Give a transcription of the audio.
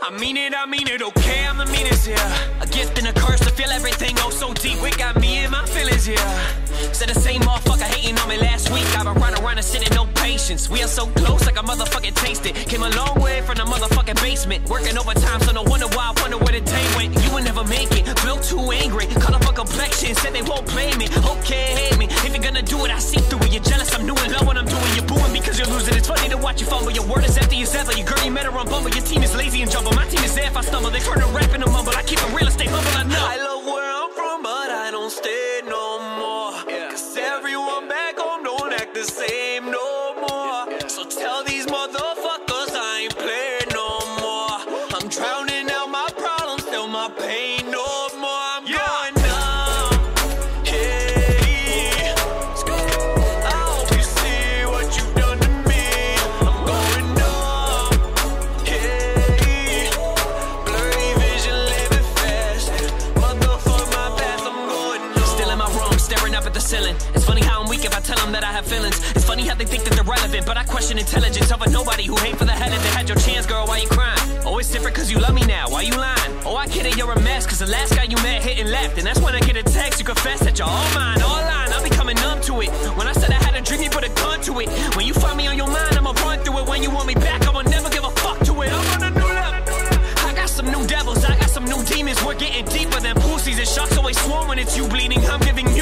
I mean it, okay, I'm the meanest, yeah. A gift and a curse to feel everything oh so deep. It got me in my feelings, yeah. Said the same motherfucker hating on me last week. I've been running around and sitting, no patience. We are so close like a motherfucking taste it. Came a long way from the motherfucking basement. Working overtime, so no wonder why I wonder where the day went. You would never make it, flow too angry. Caught up on complexion, said they won't play me. Okay, hate me, if you're gonna do it, I see through it. You're jealous, I'm new and love what I'm doing. You're booing because you're losing. It's funny to watch you fumble. Your word is empty as ever. Your girl, you met her on Bumble. Your team is lazy and jumble. My team is there if I stumble. They heard her rap and a mumble. I keep it real estate humble, I know. I love where I'm from, but I don't stay no more. Cause everyone back home don't act the same no more. So tell these motherfuckers I ain't playing no more. I'm drowning out my problems, feel my pain no more. I'm going numb, hey. I hope you see what you've done to me. I'm going numb, hey. Blurry vision, living fast. Motherfuck my past, I'm going numb. Still in my room, staring up at the ceiling. It's funny how I'm weak if I tell them that I have feelings. It's funny how they think that they're relevant, but I question intelligence over nobody who hate for the hell of it. Had your chance, girl, why you crying? Oh, it's different cause you love me now, why you lying? Oh, I get it, you're a mess, cause the last guy you met hit and left. And that's when I get a text, you confess that you're all mine, all line. I'll be coming numb to it. When I said I had a dream, you put a gun to it. When you find me on your mind, I'ma run through it. When you want me back, I'ma never give a fuck to it. I'm on a new level. I got some new devils, I got some new demons. We're getting deeper than pussies and sharks always swarm when it's you bleeding. I'm giving